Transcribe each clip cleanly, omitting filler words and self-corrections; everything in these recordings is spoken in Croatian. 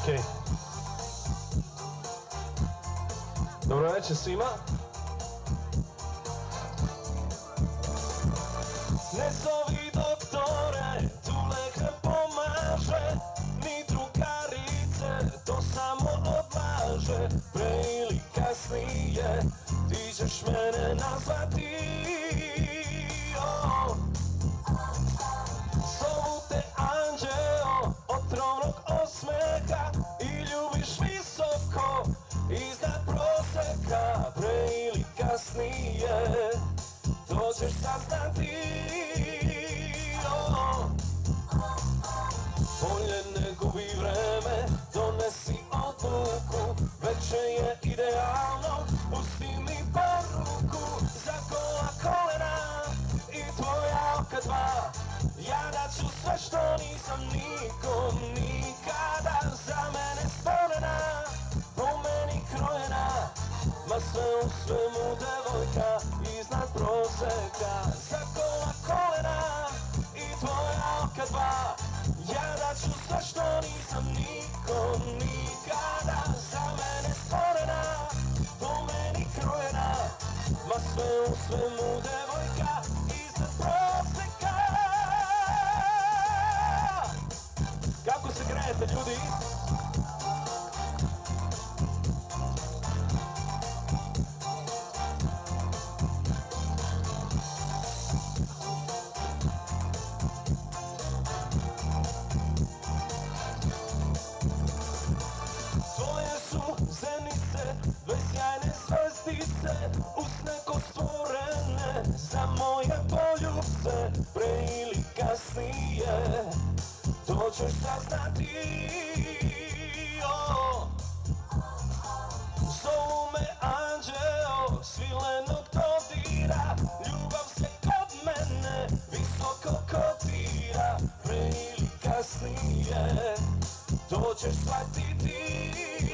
Okej. Dobro večer svima. Ne zovi doktore, tu lek ne pomaže, ni drugarice, to samo odlaže. Pre ili kasnije, ti ćeš mene nazvati. Zovu te anđeo, otrovnog osmeha, i ljubiš visoko, iznad proseka. Pre ili kasnije, to ćeš saznati. Bolje ne gubi vreme, donesi odluku, veče je idealno, pusti mi poruku. Za gola kolena i tvoja oka dva, ja daću sve što nisam nikom nikada. Za mene stvorena, po meni krojena, ma sve u svemu devojka iznad proseka. Za gola kolena i tvoja oka dva, ja daću sve što nisam nikom nikada. Za mene stvorena, po meni krojena, ma sve u svemu devojka iznad proseka. Kako se grejete, ljudi? Dve sjajne zvjezdice, usneko stvorene za moje poljubce. Pre ili kasnije, to ćeš saznati. Zovu me anđeo, svilenog dodira, ljubav se kod mene visoko kotira. Pre ili kasnije, to ćeš shvatiti.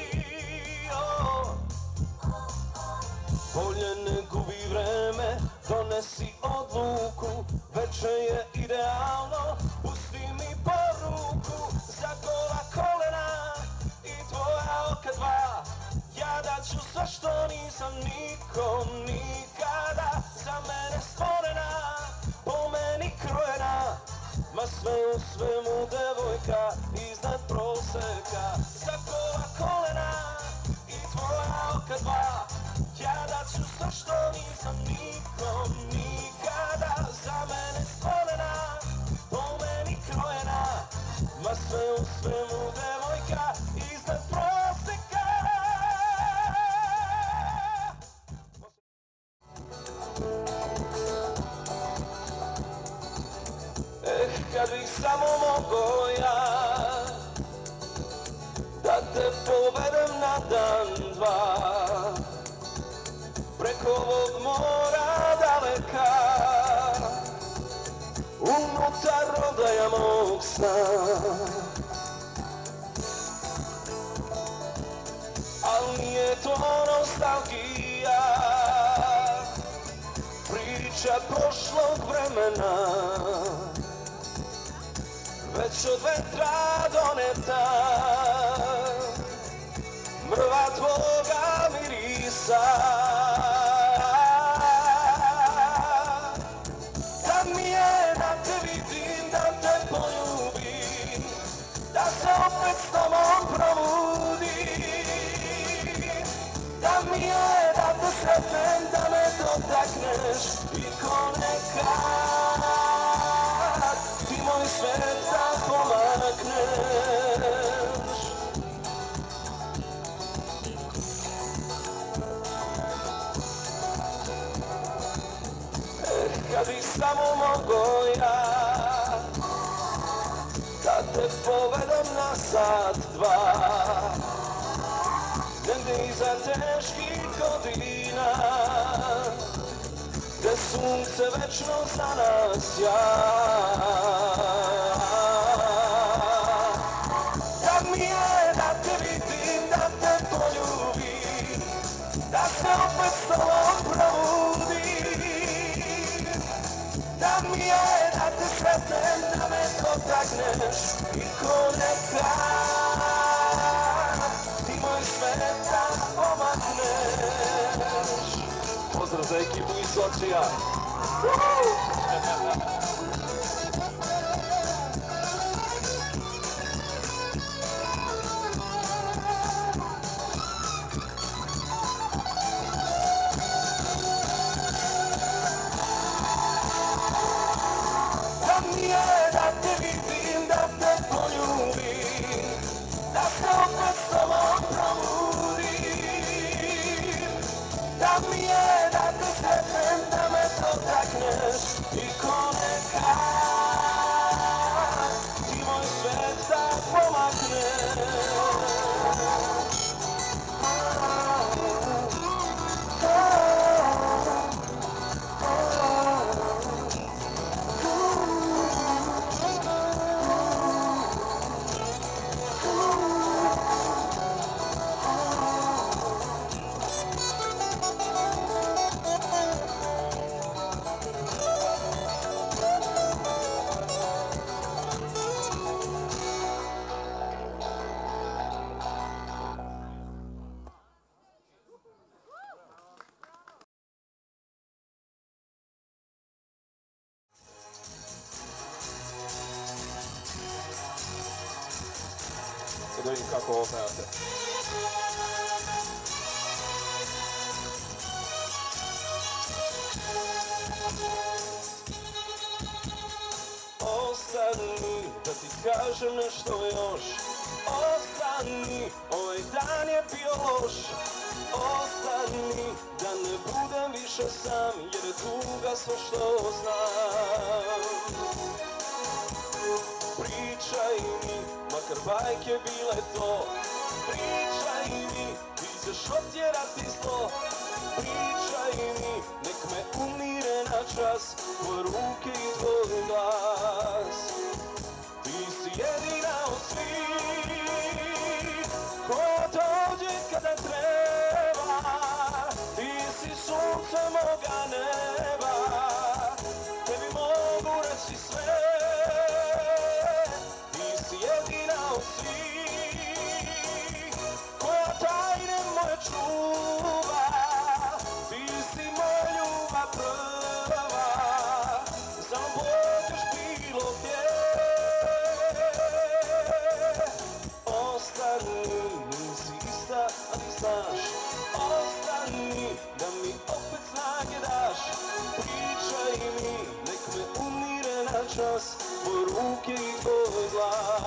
Bolje ne gubi vreme, donesi odluku, veče je idealno, pusti mi poruku. Za gola kolena i tvoja oka dva, ja daću sve što nisam nikom nikada. Za mene stvorena, po meni krojena, ma sve u svemu devojka iznad proseka. Za gola kolena i tvoja oka dva, ja daću sve što nisam nikom nikada. Za mene stvorena, po meni krojena, ma sve u svemu devojka iznad proseka. Kad bih samo mogo ja da te povedem na dan dva, preko ovog mora daleka, unutar rodaja mog sna. Al nije to nostalgija, priča prošlog vremena, već od vetra doneta, mrva tvoga mirisa. Da mi je da te vidim, da te poljubim, da se opet s tobom probudim. Da mi je da te sretnem, da me dotakneš i ko nekad ti moj svet da pomakneš. Kad bih samo mogo ja da te povedem na sat dva, negdje iza teških godina, gde sunce večno za nas sja. Da mi je da te vidim, da te poljubim, da se opet s tobom probudim. Da mi je da te sretnem, da me dotakneš i ko nekad sočija. Da mi je da te vidim, da te poljubim, da se opet s tobom probudim. Da mi je da te sretnem, da me dotakneš i ko nekad ti moj svet tak pomakneš. Da vidim kako ovo pevate. Ostani, da ti kažem nešto još. Ostani, ovaj dan je bio loš. Ostani, da ne budem više sam, jer je tuga sve što znam. Pričaj mi, makar bajke bile to. Pričaj mi, ti ćeš otjerati zlo. Pričaj mi, nek me umire na čas tvoj ruke i tvoj glas. Ti si jedina od svih koja dođe kada treba. Ti si sunce moga neba, tebi mogu reći sve. Jedina od svih koja tajne moje čuva. Ti si moja ljubav prva, samo pođeš bilo gdje. Ostani, nisi ista, ali znaš. Ostani, da mi opet snage daš. Pričaj mi, nek me umire na čas tvoj ruke i tvoj glas.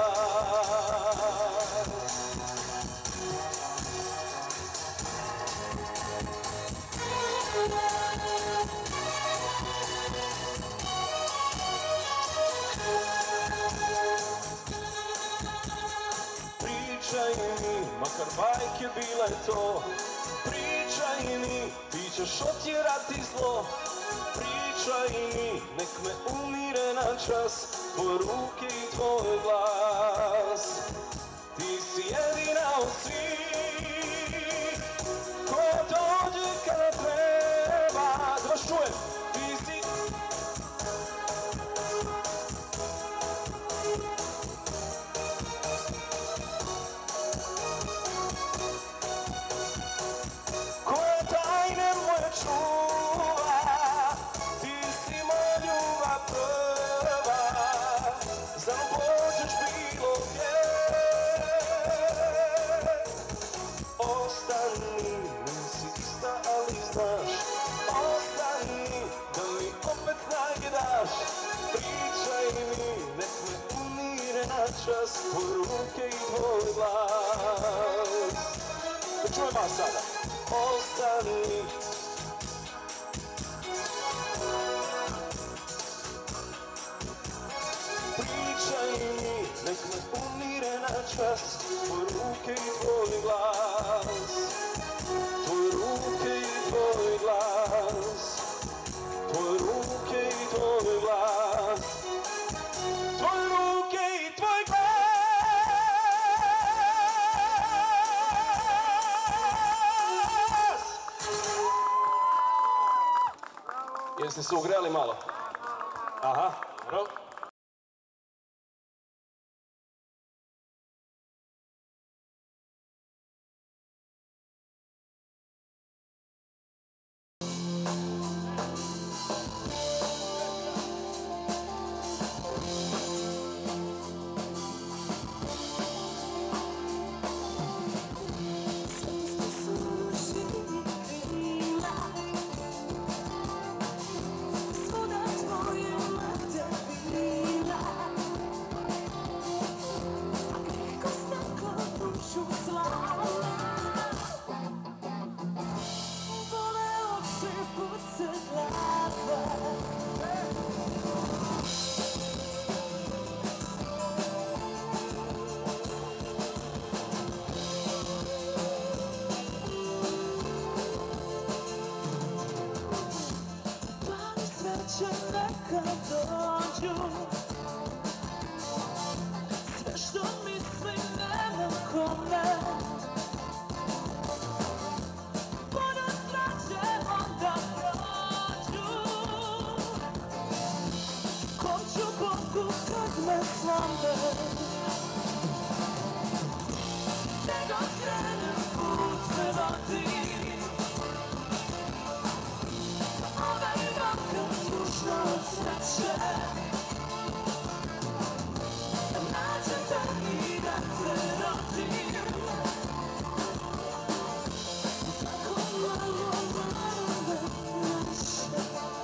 Pričaj mi, makar bajke bile to. Pričaj mi, ti ćeš otjerati zlo. Pričaj mi, nek me umire na čas tvoj ruke i tvoj glas. Ti si jedina od svih koja dođe kada treba. Da vas čujem, ti si koja tajne moje čuva. Ti si moja ljubav prva, samo pođeš bilo gdje. Ostani, nisi ista, ali znaš. Ostani, da mi opet snage daš. Pričaj mi, nek me umire na čas tvoj ruke i tvoj glas. Da čujem vas sada. Ostani, pričaj mi, nek me umire na čas tvoj ruke i tvoj glas. Tvoj ruke i tvoj glas. Tvoj ruke i tvoj glas. Tvoj ruke i tvoj glas. Jeste se ugreli malo? Aha, dobro. sreće neka dođu. Sve što mislim nemam kome, puno sreće onda prođu. Kom ću Bogu kad me slome, nego krenem put me vodi. Ovaj vakar tužno od sreće, da nađem te i da te rodim. Tako malo, malo me naše.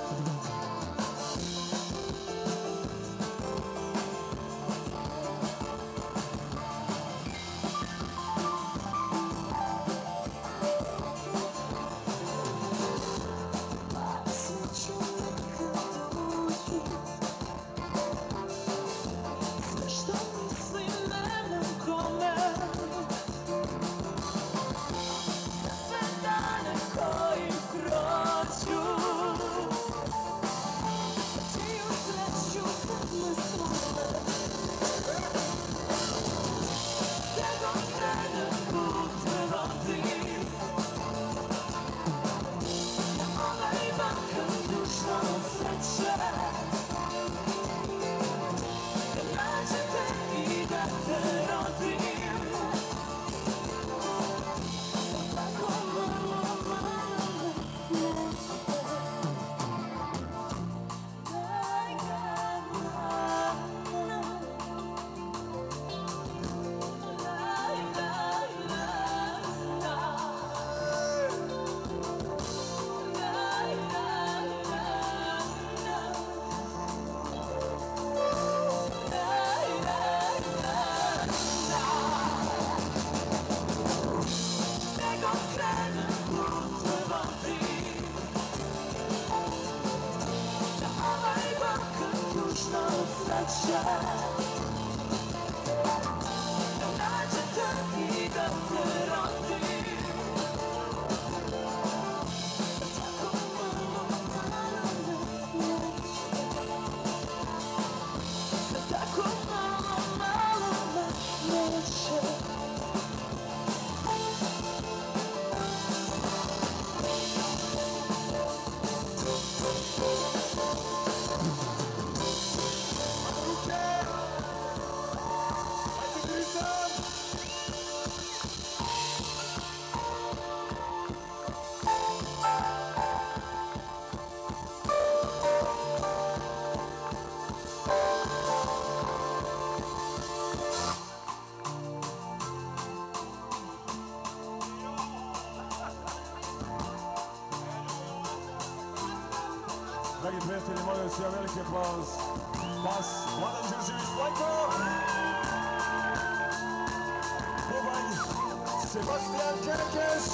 Dragi prijatelji, molim vas, veliki aplauz. Bas, Vladan Đurđević, Lajko! Bubanj, Sebastian Kerekeš!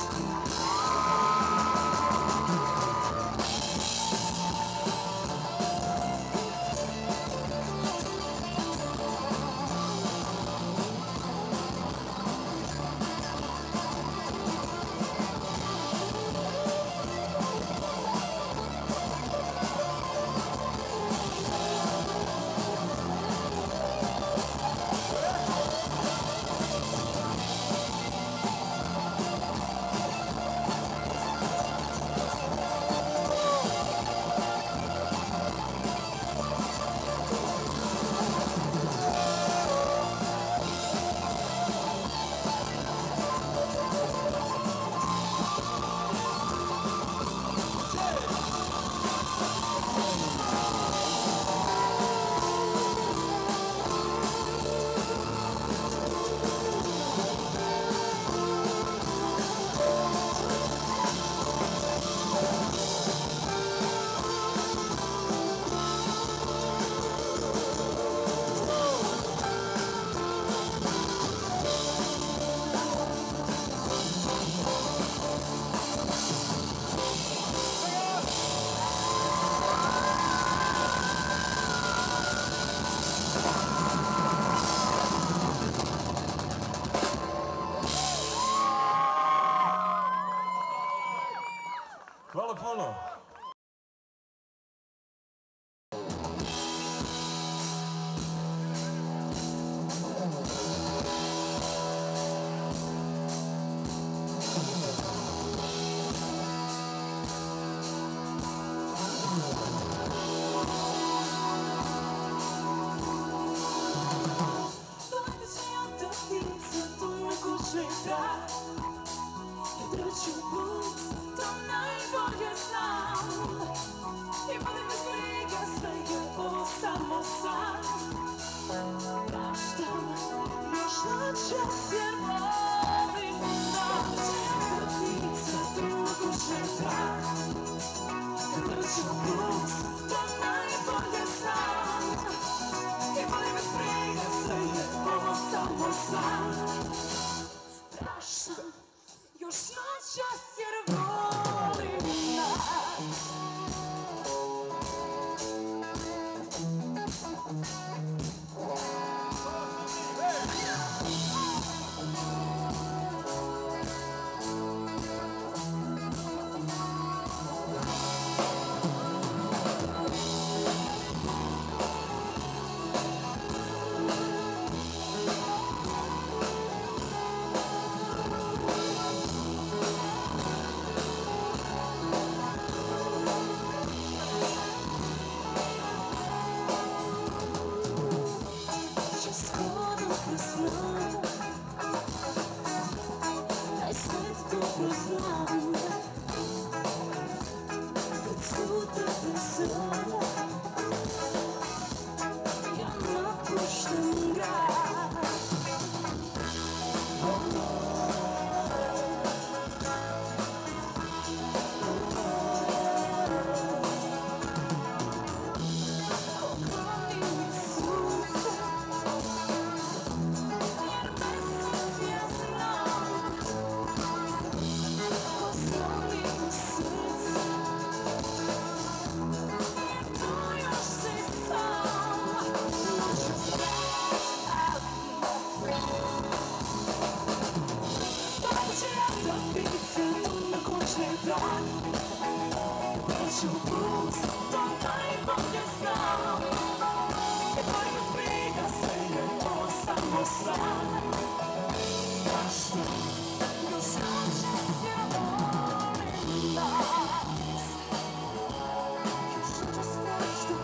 sam. Praštaj, još noćas ja volim nas. Još noćas praštaj.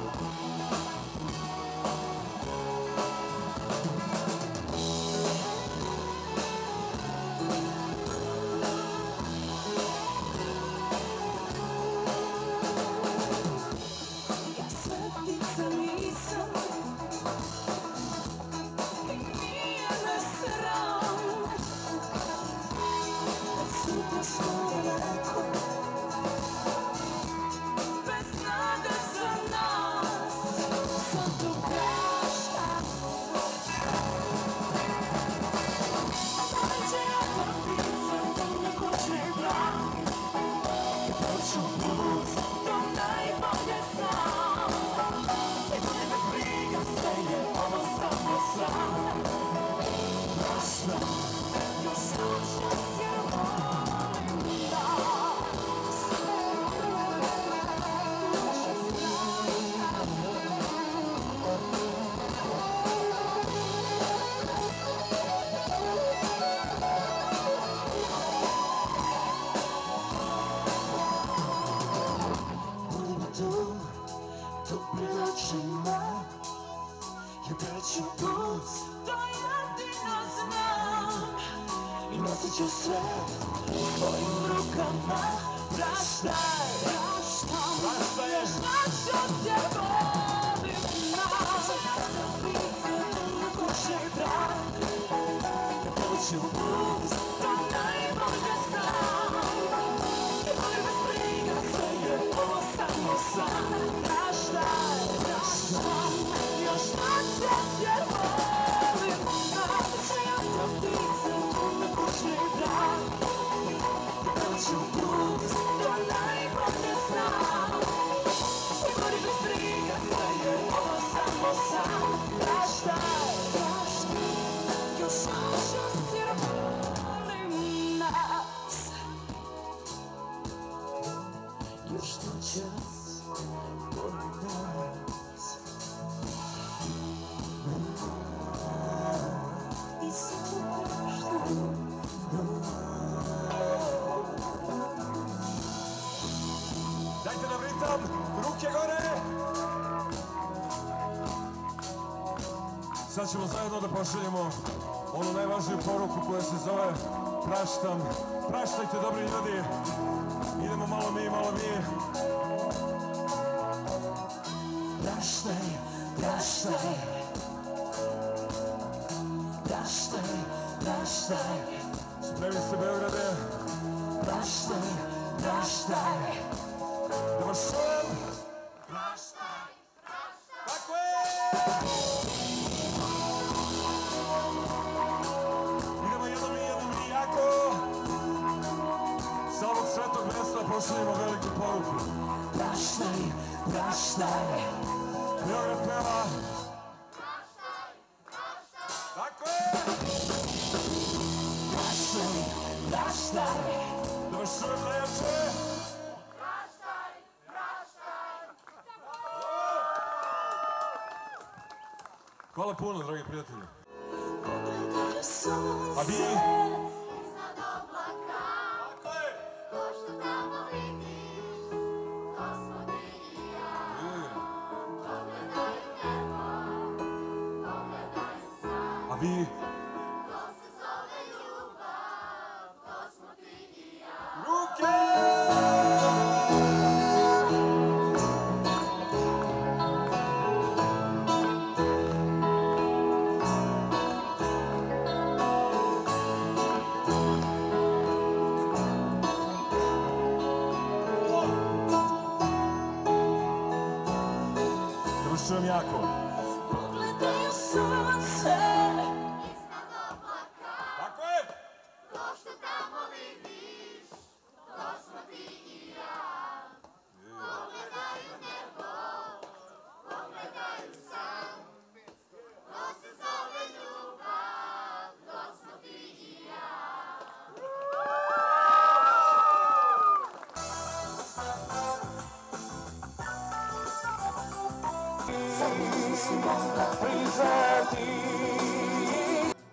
Ja svetica nisam i nije me sram. Kad sutra smo daleko, bez nade za nas, zato praštam. Poleće ja torbice do nekoćni brak i proću put do najbolje znam. I bude bez briga, sve je ovo samo san. Praštam, još noćas ja volim nas. Naša strana. Budimo tu, topli očima, ja kreću put, to jedino znam. I nosit ću sve svojim rukama. Praštaj, praštam, još noćas ja volim nas. Torbice do nekoćni brak, ja kreću put, to najbolje znam. I bude bez briga, sve je ovo samo san. Praštaj, praštam, još noćas ja volim nas. Torbice do nekoćni brak, ja kreću put, to najbolje znam. I bude bez briga, sve je ovo samo san. Praštaj, praštam, još noćas ja volim nas. Još noćas volim nas. I samo praštam. Dajte nam ritam, ruke gore! Sad ćemo zajedno da pošaljemo onu najvažniju poruku koja se zove praštam. Praštajte, dobri ljudi. Idemo malo mi, malo mi. Praštaj, praštaj. Praštaj, praštaj. Spremi se, Beograde. Praštaj, praštaj. Da vas čujem. Praštaj, praštaj. Tako je! Idemo jedno mi jako. Sa ovog svetog mesta pošaljemo veliku poruku. Praštaj, praštaj. Beograd peva. Tako je! Praštaj, praštaj. Da vas čujem najjače. Hvala puno, dragi prijatelji. Pogledaj sunce. A vi? Iznad oblaka, Tako je! to što tamo vidiš, to smo ti i ja. Pogledaj u nebo, pogledaj sam, A vi? to se zove ljubav, to smo ti i ja. Ruke! Da vas čujem jako. Pogledaj sunce. Iznad oblaka, Tako je! to što tamo vidiš, to smo ti i ja. Pogledaj u nebo, pogledaj u san, to se zove ljubav, to smo ti i ja. Sam nisam mogla priznati.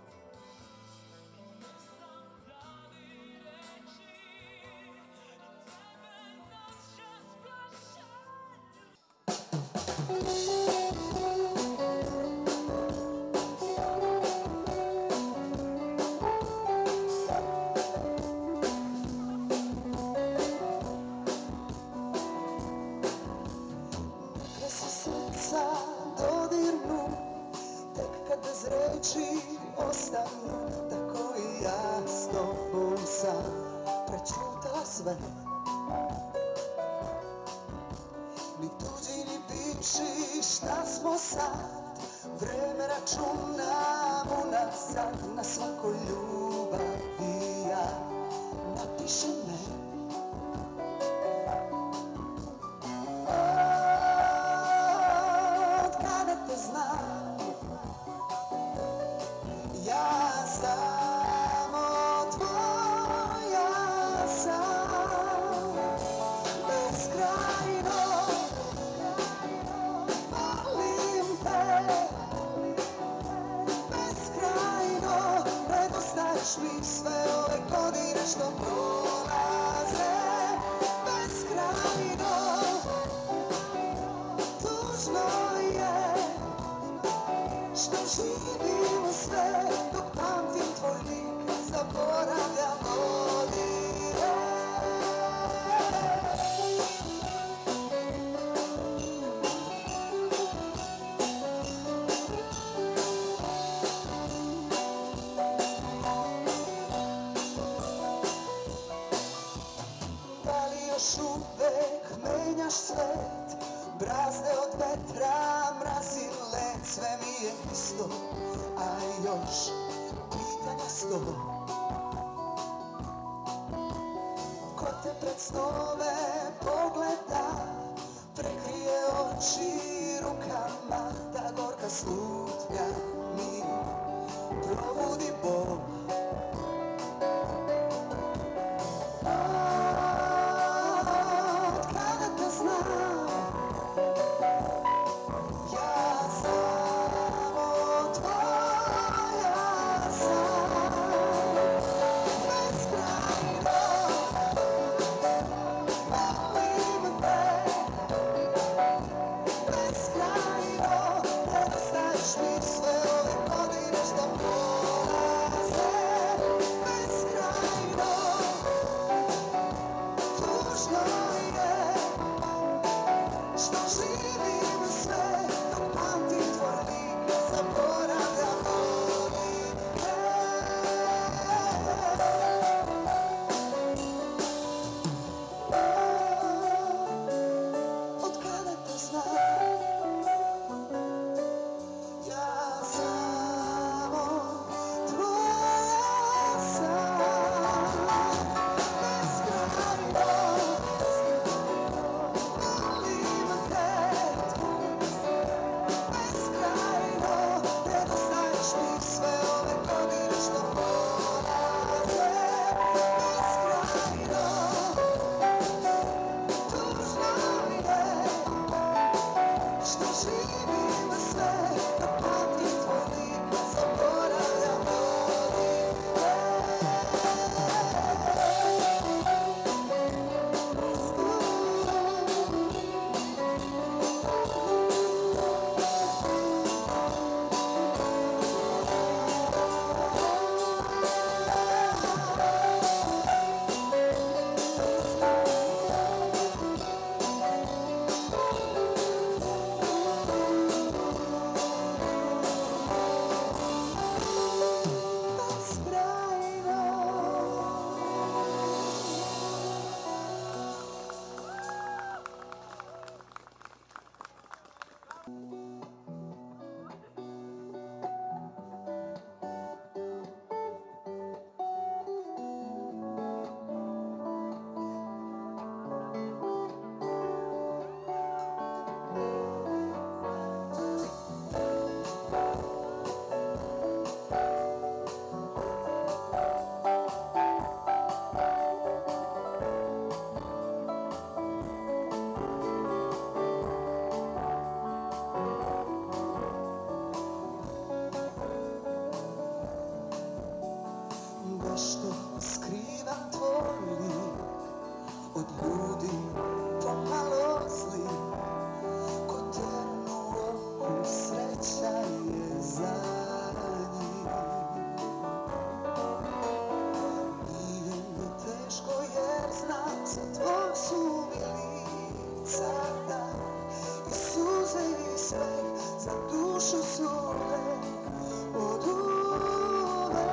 osmeh za dušu svoje od uvek.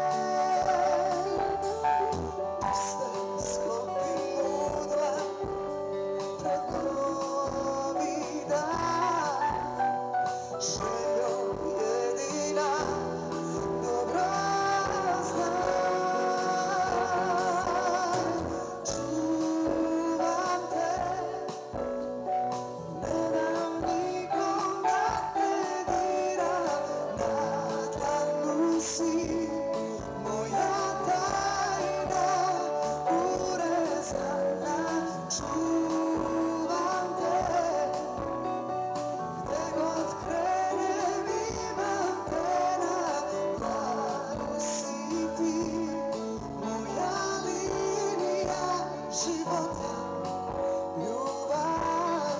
Puste sklopi mudla pred novi dan, željo jedina dobro znaj. Čuvam te, ne dam nikom da te dira, na dlanu si moja tajna urezana. Čuvam te, gde god krenem imam te na dlanu si ti, moja linija života, ljubavi.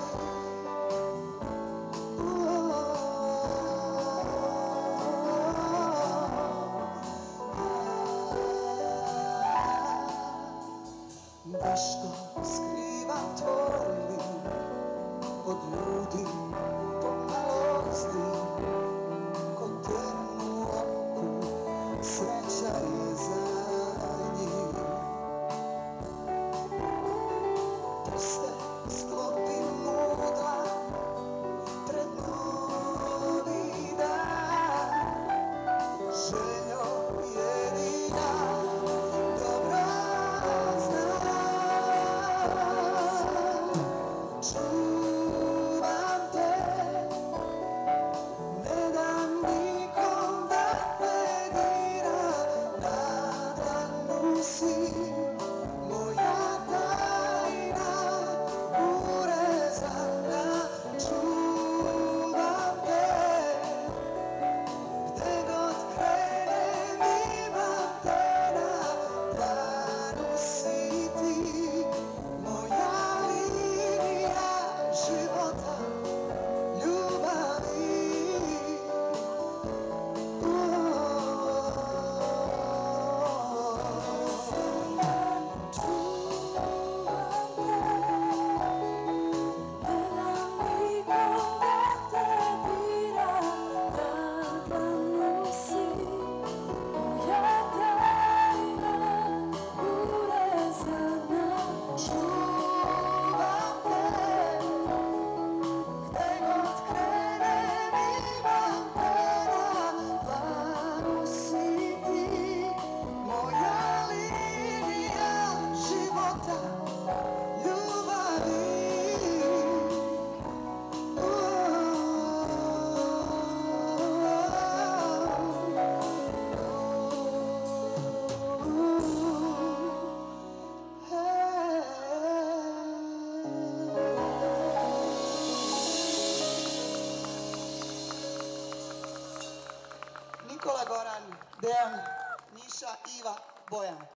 Zašto skrivam tvoj lik od ljudi pomalosti, ko ten u oku, sreća je za njih. Prste sklopi mudla pred novi dan, željo jedina dobro znaj. Čuvam te, ne dam nikom da te dira, na dlanu si moja tajna urezana. Čuvam te, gde god krenem imam te na dlanu si ti, moja linija života, ljubavi. Čuvam te, gde god krenem imam te na dlanu si ti, moja linija života, ljubavi. Nikola, Goran, Dejan, Miša, Iva, Bojan.